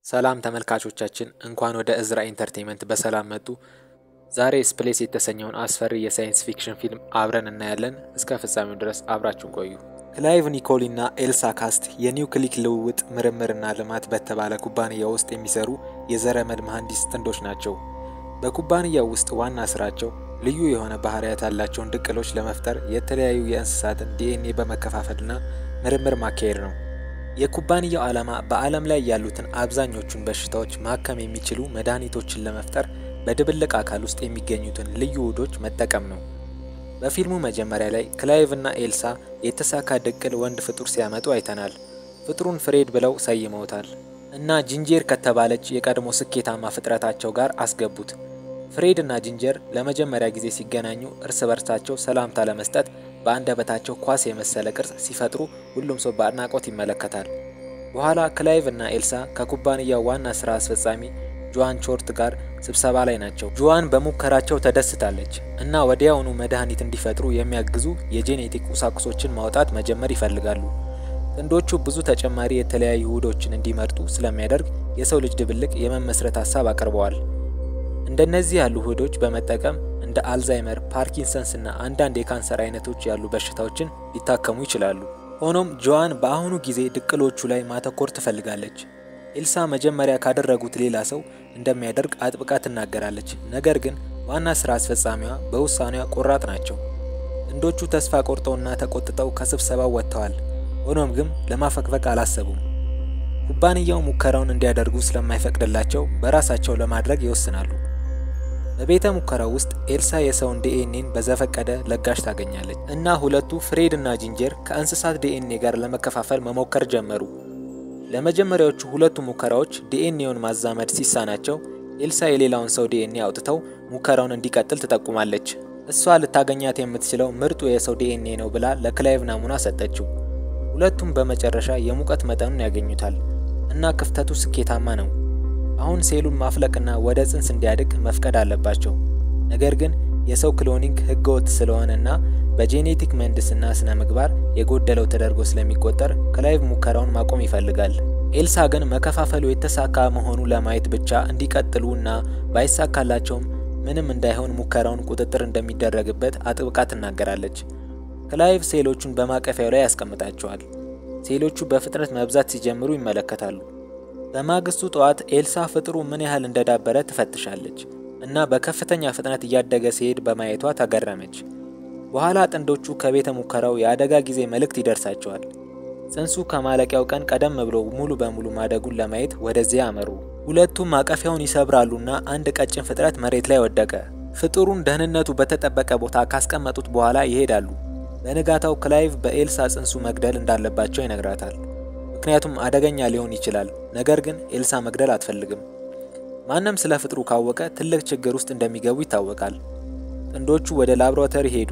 ሰላም ተመልካቾቻችን እንኳን ወደ እዝራ ኢንተርቴይንመንት በሰላም መጡ። ዛሬ ስፕሌስ የተሰኘውን አስፈሪ የሳይንስ ፊክሽን ፊልም አብረን እናያለን። እስከ ፍጻሜው ድረስ አብራችሁን ቆዩ። ክላይቭ ኒኮሊ እና ኤልሳ ካስት የኒውክሊክ ልውውጥ ምርምርና ልማት በተባለ ኩባንያ ውስጥ የሚሰሩ የዘረመል መሐንዲስ ጥንዶች ናቸው። በኩባንያው ውስጥ ዋና ስራቸው ልዩ የሆነ ባህሪያት ያላቸውን ድቅሎች ለመፍጠር የተለያዩ የእንስሳትን ዲኤንኤ በመከፋፈልና ምርምር ማካሄድ ነው። የኩባንያው ዓላማ በዓለም ላይ ያሉትን አብዛኞቹን በሽታዎች ማከም የሚችሉ መድኃኒቶችን ለመፍጠር በድብልቅ አካል ውስጥ የሚገኙትን ልዩ ውህዶች መጠቀም ነው። በፊልሙ መጀመሪያ ላይ ክላይቭ እና ኤልሳ የተሳካ ድቅል ወንድ ፍጡር ሲያመጡ አይተናል። ፍጡሩን ፍሬድ ብለው ሰይመውታል እና ጂንጀር ከተባለች የቀድሞ ስኬታማ ፍጥረታቸው ጋር አስገቡት። ፍሬድ እና ጂንጀር ለመጀመሪያ ጊዜ ሲገናኙ እርስ በርሳቸው ሰላምታ ለመስጠት በአንደበታቸው ኳስ የመሰለ ቅርጽ ሲፈጥሩ ሁሉም ሰው በአድናቆት ይመለከታል። በኋላ ክላይቭ እና ኤልሳ ከኩባንያው ዋና ስራ አስፈጻሚ ጆዋን ቾርት ጋር ስብሰባ ላይ ናቸው። ጆዋን በሙከራቸው ተደስታለች እና ወዲያውኑ መድኃኒት እንዲፈጥሩ የሚያግዙ የጄኔቲክ ቁሳቁሶችን ማውጣት መጀመር ይፈልጋሉ። ጥንዶቹ ብዙ ተጨማሪ የተለያዩ ውህዶችን እንዲመርጡ ስለሚያደርግ የሰው ልጅ ድብልቅ የመመስረት ሀሳብ አቅርበዋል። እንደነዚህ ያሉ ውህዶች በመጠቀም እንደ አልዛይመር፣ ፓርኪንሰንስ እና አንዳንድ የካንሰር አይነቶች ያሉ በሽታዎችን ሊታከሙ ይችላሉ። ሆኖም ጆዋን በአሁኑ ጊዜ ድቅሎቹ ላይ ማተኮር ትፈልጋለች። ኤልሳ መጀመሪያ ካደረጉት ሌላ ሰው እንደሚያደርግ አጥብቃ ትናገራለች። ነገር ግን ዋና ስራ አስፈጻሚዋ በውሳኔዋ ቆራጥ ናቸው። ጥንዶቹ ተስፋ ቆርጠውና ተቆጥተው ከስብሰባው ወጥተዋል። ሆኖም ግን ለማፈግፈግ አላሰቡም። ኩባንያው ሙከራውን እንዲያደርጉ ስለማይፈቅድላቸው በራሳቸው ለማድረግ ይወስናሉ። በቤተ ሙከራው ውስጥ ኤልሳ የሰውን ዲኤንኤን በዘፈቀደ ለጋሽ ታገኛለች እና ሁለቱ ፍሬድ እና ጂንጀር ከእንስሳት ዲኤንኤ ጋር ለመከፋፈል መሞከር ጀመሩ። ለመጀመሪያዎቹ ሁለቱ ሙከራዎች ዲኤንኤውን ማዛመድ ሲሳናቸው ኤልሳ የሌላውን ሰው ዲኤንኤ አውጥተው ሙከራውን እንዲቀጥል ትጠቁማለች። እሷ ልታገኛት የምትችለው ምርጡ የሰው ዲኤንኤ ነው ብላ ለክላይቭ ናሙና ሰጠችው። ሁለቱም በመጨረሻ የሙቀት መጠኑን ያገኙታል እና ክፍተቱ ስኬታማ ነው። አሁን ሴሉን ማፍለቅና ወደ ጽንስ እንዲያድግ መፍቀድ አለባቸው። ነገር ግን የሰው ክሎኒንግ ህገወጥ ስለሆነና በጄኔቲክ ምህንድስና ስነ ምግባር የጎደለው ተደርጎ ስለሚቆጠር ክላይቭ ሙከራውን ማቆም ይፈልጋል። ኤልሳ ግን መከፋፈሉ የተሳካ መሆኑ ለማየት ብቻ እንዲቀጥሉና ባይሳካላቸውም ምንም እንዳይሆን ሙከራውን ቁጥጥር እንደሚደረግበት አጥብቃ ትናገራለች። ክላይቭ ሴሎቹን በማቀፊያው ላይ ያስቀምጣቸዋል። ሴሎቹ በፍጥነት መብዛት ሲጀምሩ ይመለከታሉ። በማግስቱ ጠዋት ኤልሳ ፍጥሩ ምን ያህል እንደዳበረ ትፈትሻለች እና በከፍተኛ ፍጥነት እያደገ ሲሄድ በማየቷ ተገረመች። በኋላ ጥንዶቹ ከቤተ ሙከራው የአደጋ ጊዜ መልእክት ይደርሳቸዋል። ጽንሱ ከማለቂያው ቀን ቀደም ብሎ ሙሉ በሙሉ ማደጉን ለማየት ወደዚያ አመሩ። ሁለቱም ማቀፊያውን ይሰብራሉና አንድ ቀጭን ፍጥረት መሬት ላይ ወደቀ። ፍጥሩን ደህንነቱ በተጠበቀ ቦታ ካስቀመጡት በኋላ ይሄዳሉ። በንጋታው ክላይቭ በኤልሳ ጽንሱ መግደል እንዳለባቸው ይነግራታል። ምክንያቱም አደገኛ ሊሆን ይችላል። ነገር ግን ኤልሳ መግደል አትፈልግም። ማንም ስለ ፍጥሩ ካወቀ ትልቅ ችግር ውስጥ እንደሚገቡ ይታወቃል። ጥንዶቹ ወደ ላብራቶሪ ሄዱ።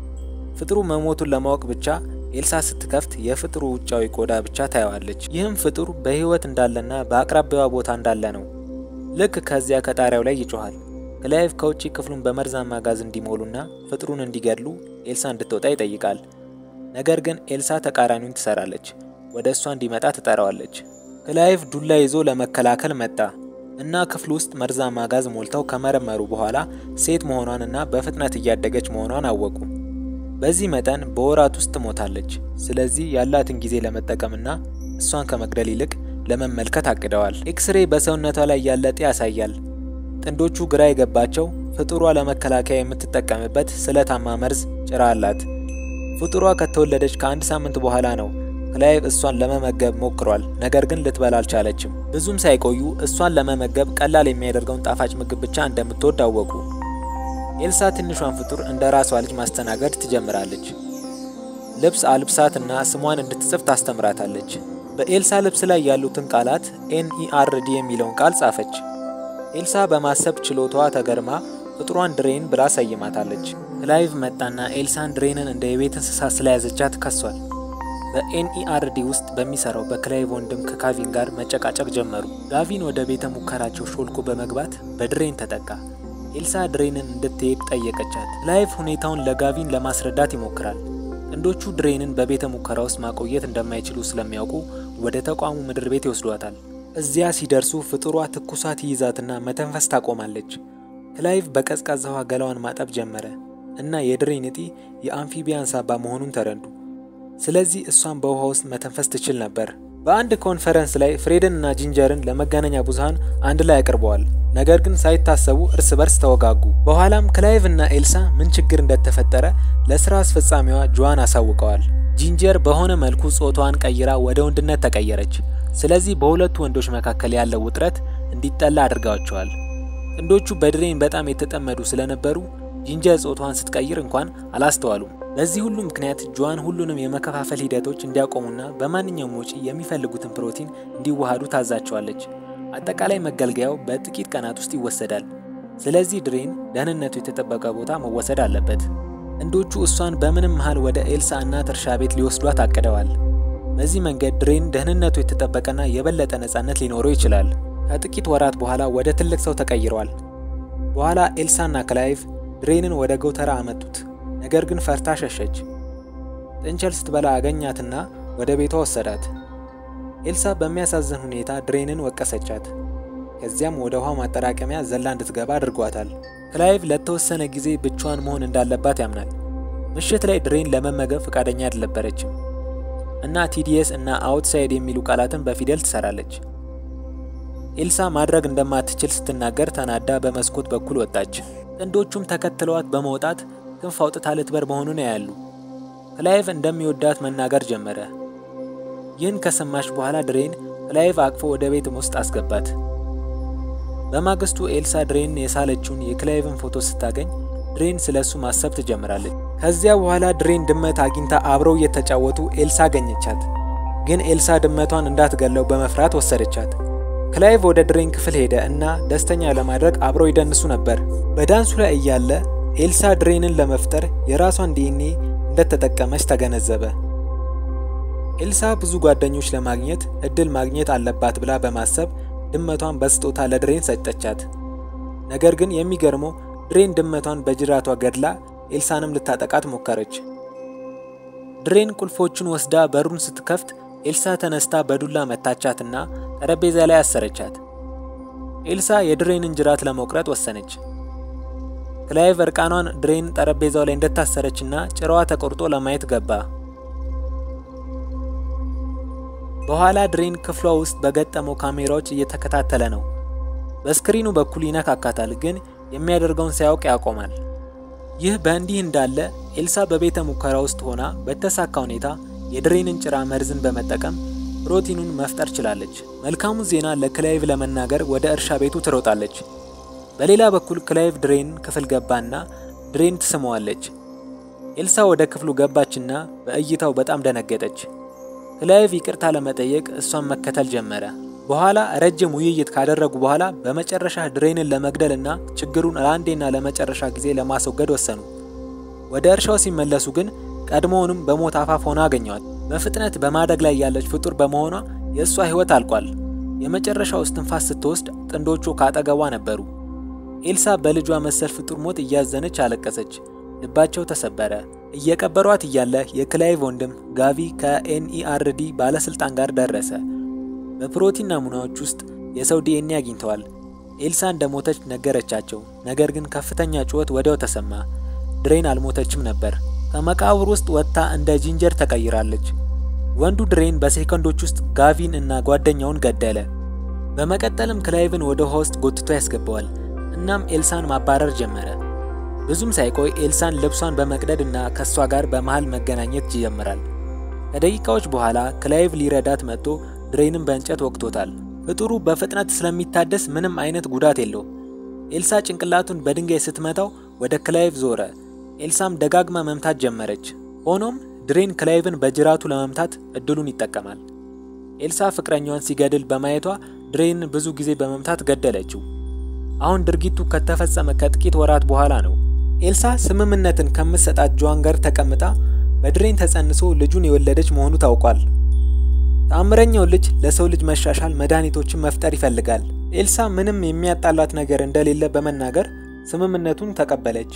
ፍጥሩ መሞቱን ለማወቅ ብቻ ኤልሳ ስትከፍት የፍጥሩ ውጫዊ ቆዳ ብቻ ታያዋለች። ይህም ፍጥሩ በህይወት እንዳለና በአቅራቢያው ቦታ እንዳለ ነው። ልክ ከዚያ ከጣሪያው ላይ ይጮሃል። ክላይቭ ከውጪ ክፍሉን በመርዛማ ጋዝ እንዲሞሉና ፍጥሩን እንዲገድሉ ኤልሳ እንድትወጣ ይጠይቃል። ነገር ግን ኤልሳ ተቃራኒውን ትሰራለች። ወደ እሷ እንዲመጣ ትጠራዋለች። ክላይቭ ዱላ ይዞ ለመከላከል መጣ እና ክፍሉ ውስጥ መርዛማ ጋዝ ሞልተው ከመረመሩ በኋላ ሴት መሆኗንና በፍጥነት እያደገች መሆኗን አወቁ። በዚህ መጠን በወራት ውስጥ ሞታለች። ስለዚህ ያላትን ጊዜ ለመጠቀምና እሷን ከመግደል ይልቅ ለመመልከት አቅደዋል። ኤክስሬ በሰውነቷ ላይ ያለ እጢ ያሳያል። ጥንዶቹ ግራ የገባቸው ፍጡሯ ለመከላከያ የምትጠቀምበት ስለታማ መርዝ ጭራ አላት። ፍጡሯ ከተወለደች ከአንድ ሳምንት በኋላ ነው። ክላይቭ እሷን ለመመገብ ሞክሯል፣ ነገር ግን ልትበላ አልቻለችም። ብዙም ሳይቆዩ እሷን ለመመገብ ቀላል የሚያደርገውን ጣፋጭ ምግብ ብቻ እንደምትወድ አወቁ። ኤልሳ ትንሿን ፍጡር እንደ ራሷ ልጅ ማስተናገድ ትጀምራለች። ልብስ አልብሳትና ስሟን እንድትጽፍ ታስተምራታለች። በኤልሳ ልብስ ላይ ያሉትን ቃላት NERD የሚለውን ቃል ጻፈች። ኤልሳ በማሰብ ችሎታዋ ተገርማ ፍጡሯን ድሬን ብላ ሰይማታለች። ክላይቭ መጣና ኤልሳን ድሬንን እንደ የቤት እንስሳ ስለያዘቻት ከሷል። በNERD ውስጥ በሚሰራው በክላይቭ ወንድም ከጋቪን ጋር መጨቃጨቅ ጀመሩ። ጋቪን ወደ ቤተ ሙከራቸው ሾልኮ በመግባት በድሬን ተጠቃ። ኤልሳ ድሬንን እንድትሄድ ጠየቀቻት። ክላይቭ ሁኔታውን ለጋቪን ለማስረዳት ይሞክራል። ጥንዶቹ ድሬንን በቤተ ሙከራ ውስጥ ማቆየት እንደማይችሉ ስለሚያውቁ ወደ ተቋሙ ምድር ቤት ይወስዷታል። እዚያ ሲደርሱ ፍጥሯ ትኩሳት ይይዛትና መተንፈስ ታቆማለች። ክላይቭ በቀዝቃዛ ውሃ ገላዋን ማጠብ ጀመረ እና የድሬን እጢ የአምፊቢያን ሳባ መሆኑን ተረዱ። ስለዚህ እሷን በውሃ ውስጥ መተንፈስ ትችል ነበር። በአንድ ኮንፈረንስ ላይ ፍሬድን እና ጂንጀርን ለመገናኛ ብዙሃን አንድ ላይ አቅርበዋል። ነገር ግን ሳይታሰቡ እርስ በርስ ተወጋጉ። በኋላም ክላይቭ እና ኤልሳ ምን ችግር እንደተፈጠረ ለስራ አስፈጻሚዋ ጆዋን አሳውቀዋል። ጂንጀር በሆነ መልኩ ጾታዋን ቀይራ ወደ ወንድነት ተቀየረች። ስለዚህ በሁለቱ ወንዶች መካከል ያለው ውጥረት እንዲጠላ አድርጋቸዋል። ጥንዶቹ በድሬን በጣም የተጠመዱ ስለነበሩ ጂንጀር ጾታዋን ስትቀይር እንኳን አላስተዋሉም። በዚህ ሁሉ ምክንያት ጆዋን ሁሉንም የመከፋፈል ሂደቶች እንዲያቆሙና በማንኛውም ወጪ የሚፈልጉትን ፕሮቲን እንዲዋሃዱ ታዛቸዋለች። አጠቃላይ መገልገያው በጥቂት ቀናት ውስጥ ይወሰዳል። ስለዚህ ድሬን ደህንነቱ የተጠበቀ ቦታ መወሰድ አለበት። ጥንዶቹ እሷን በምንም መሃል ወደ ኤልሳ እናት እርሻ ቤት ሊወስዷት አቅደዋል። በዚህ መንገድ ድሬን ደህንነቱ የተጠበቀና የበለጠ ነፃነት ሊኖረው ይችላል። ከጥቂት ወራት በኋላ ወደ ትልቅ ሰው ተቀይሯል። በኋላ ኤልሳና ክላይቭ ድሬንን ወደ ጎተራ አመጡት። ነገር ግን ፈርታ ሸሸች። ጥንቸል ስትበላ አገኛትና ወደ ቤቷ ወሰዳት። ኤልሳ በሚያሳዝን ሁኔታ ድሬንን ወቀሰቻት። ከዚያም ወደ ውሃ ማጠራቀሚያ ዘላ እንድትገባ አድርጓታል። ክላይቭ ለተወሰነ ጊዜ ብቻዋን መሆን እንዳለባት ያምናል። ምሽት ላይ ድሬን ለመመገብ ፈቃደኛ አልነበረችም እና ቲዲኤስ እና አውትሳይድ የሚሉ ቃላትን በፊደል ትሰራለች። ኤልሳ ማድረግ እንደማትችል ስትናገር ተናዳ በመስኮት በኩል ወጣች። ጥንዶቹም ተከትለዋት በመውጣት ክንፍ አውጥታ ልትበር መሆኑን ያያሉ። ክላይቭ እንደሚወዳት መናገር ጀመረ። ይህን ከሰማች በኋላ ድሬን ክላይቭ አቅፎ ወደ ቤት ውስጥ አስገባት። በማግስቱ ኤልሳ ድሬን የሳለችውን የክላይቭን ፎቶ ስታገኝ ድሬን ስለሱ ማሰብ ትጀምራለች። ከዚያ በኋላ ድሬን ድመት አግኝታ አብረው እየተጫወቱ ኤልሳ አገኘቻት። ግን ኤልሳ ድመቷን እንዳትገለው በመፍራት ወሰደቻት። ክላይቭ ወደ ድሬን ክፍል ሄደ እና ደስተኛ ለማድረግ አብረው ይደንሱ ነበር። በዳንሱ ላይ እያለ ኤልሳ ድሬንን ለመፍጠር የራሷን ዲኤንኤ እንደተጠቀመች ተገነዘበ። ኤልሳ ብዙ ጓደኞች ለማግኘት እድል ማግኘት አለባት ብላ በማሰብ ድመቷን በስጦታ ለድሬን ሰጠቻት። ነገር ግን የሚገርመው ድሬን ድመቷን በጅራቷ ገድላ ኤልሳንም ልታጠቃት ሞከረች። ድሬን ቁልፎቹን ወስዳ በሩን ስትከፍት ኤልሳ ተነስታ በዱላ መታቻትና ጠረጴዛ ላይ አሰረቻት። ኤልሳ የድሬንን ጅራት ለመቁረጥ ወሰነች። ክላይቭ እርቃኗን ድሬን ጠረጴዛው ላይ እንደታሰረችና ጭራዋ ተቆርጦ ለማየት ገባ። በኋላ ድሬን ክፍሏ ውስጥ በገጠመው ካሜራዎች እየተከታተለ ነው። በስክሪኑ በኩል ይነካካታል፣ ግን የሚያደርገውን ሳያውቅ ያቆማል። ይህ በእንዲህ እንዳለ ኤልሳ በቤተ ሙከራ ውስጥ ሆና በተሳካ ሁኔታ የድሬንን ጭራ መርዝን በመጠቀም ፕሮቲኑን መፍጠር ችላለች። መልካሙ ዜና ለክላይቭ ለመናገር ወደ እርሻ ቤቱ ትሮጣለች። በሌላ በኩል ክላይቭ ድሬን ክፍል ገባና ድሬን ትስመዋለች። ኤልሳ ወደ ክፍሉ ገባችና በእይታው በጣም ደነገጠች። ክላይቭ ይቅርታ ለመጠየቅ እሷን መከተል ጀመረ። በኋላ ረጅም ውይይት ካደረጉ በኋላ በመጨረሻ ድሬንን ለመግደልና ችግሩን ለአንዴና ለመጨረሻ ጊዜ ለማስወገድ ወሰኑ። ወደ እርሻው ሲመለሱ ግን ቀድሞውንም በሞት አፋፍ ሆና አገኘዋት። በፍጥነት በማደግ ላይ ያለች ፍጡር በመሆኗ የእሷ ህይወት አልቋል። የመጨረሻው እስትንፋስ ስትወስድ ጥንዶቹ ካጠገቧ ነበሩ። ኤልሳ በልጇ መሰል ፍጡር ሞት እያዘነች አለቀሰች። ልባቸው ተሰበረ። እየቀበሯት እያለ የክላይቭ ወንድም ጋቪ ከኤንኢአርዲ ባለስልጣን ጋር ደረሰ። በፕሮቲን ናሙናዎች ውስጥ የሰው ዲኤንኤ አግኝተዋል። ኤልሳ እንደሞተች ነገረቻቸው። ነገር ግን ከፍተኛ ጩኸት ወዲያው ተሰማ። ድሬን አልሞተችም ነበር። ከመቃብር ውስጥ ወጥታ እንደ ጂንጀር ተቀይራለች። ወንዱ ድሬን በሴኮንዶች ውስጥ ጋቪን እና ጓደኛውን ገደለ። በመቀጠልም ክላይቭን ወደ ውሃ ውስጥ ጎትቶ ያስገባዋል። እናም ኤልሳን ማባረር ጀመረ። ብዙም ሳይቆይ ኤልሳን ልብሷን በመቅደድ እና ከሷ ጋር በመሃል መገናኘት ይጀምራል። ከደቂቃዎች በኋላ ክላይቭ ሊረዳት መጥቶ ድሬንን በእንጨት ወቅቶታል። ፍጡሩ በፍጥነት ስለሚታደስ ምንም አይነት ጉዳት የለውም። ኤልሳ ጭንቅላቱን በድንጋይ ስትመታው ወደ ክላይቭ ዞረ። ኤልሳም ደጋግማ መምታት ጀመረች። ሆኖም ድሬን ክላይቭን በጅራቱ ለመምታት እድሉን ይጠቀማል። ኤልሳ ፍቅረኛዋን ሲገድል በማየቷ ድሬንን ብዙ ጊዜ በመምታት ገደለችው። አሁን ድርጊቱ ከተፈጸመ ከጥቂት ወራት በኋላ ነው። ኤልሳ ስምምነትን ከምትሰጣት ጆዋን ጋር ተቀምጣ በድሬን ተጸንሶ ልጁን የወለደች መሆኑ ታውቋል። ተአምረኛው ልጅ ለሰው ልጅ መሻሻል መድኃኒቶችን መፍጠር ይፈልጋል። ኤልሳ ምንም የሚያጣላት ነገር እንደሌለ በመናገር ስምምነቱን ተቀበለች።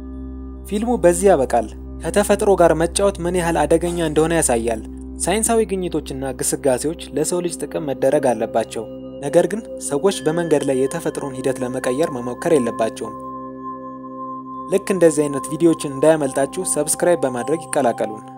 ፊልሙ በዚህ ያበቃል። ከተፈጥሮ ጋር መጫወት ምን ያህል አደገኛ እንደሆነ ያሳያል። ሳይንሳዊ ግኝቶችና ግስጋሴዎች ለሰው ልጅ ጥቅም መደረግ አለባቸው። ነገር ግን ሰዎች በመንገድ ላይ የተፈጥሮን ሂደት ለመቀየር መሞከር የለባቸውም። ልክ እንደዚህ አይነት ቪዲዮዎችን እንዳያመልጣችሁ ሰብስክራይብ በማድረግ ይቀላቀሉን።